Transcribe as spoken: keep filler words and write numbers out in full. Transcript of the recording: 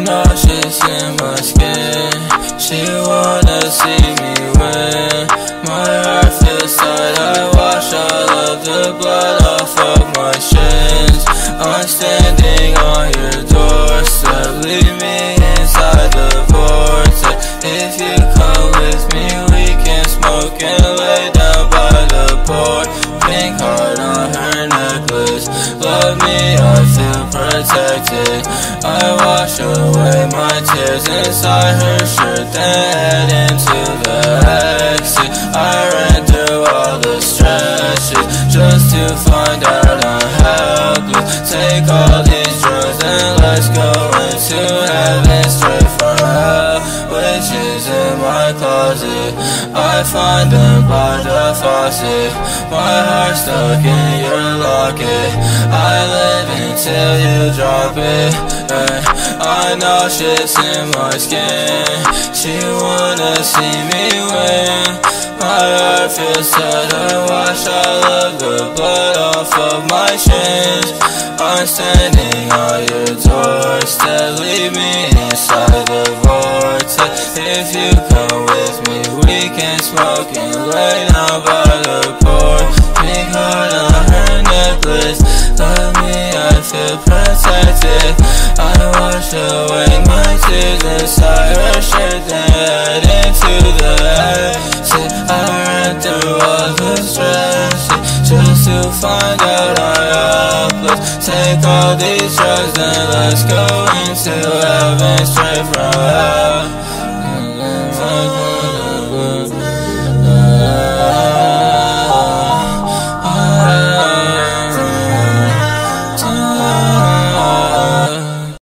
nauseous in my skin. She wanna see me win. My heart feels tight, I wash all of the blood off of my shins. I'm standing on your doorstep, leave me inside the vortex. If you come with me, we can smoke and lay down by the port. Pink heart on her necklace, love me, I feel protected. I wash away my tears inside her shirt, then head into the exit. I ran through all the stretches just to find out I'm helpless. Take all these drugs and let's go into heaven straight from hell. Witches in my closet, I find them by the faucet. My heart stuck in your locket, I live until you drop it. Hey, I know shit's in my skin. She wanna see me win. My heart feels sad, I wash all of the blood off of my shins. I'm standing on your doorstep, leave me inside the vortex. If you come with me, we can smoke and lay down by the port. Pink heart on her necklace, love me, I feel protected. I wash away my tears inside her shirt, then head into the exit. I ran through all the stresses just to find out I'm helpless. Take all these drugs and let's go into hell.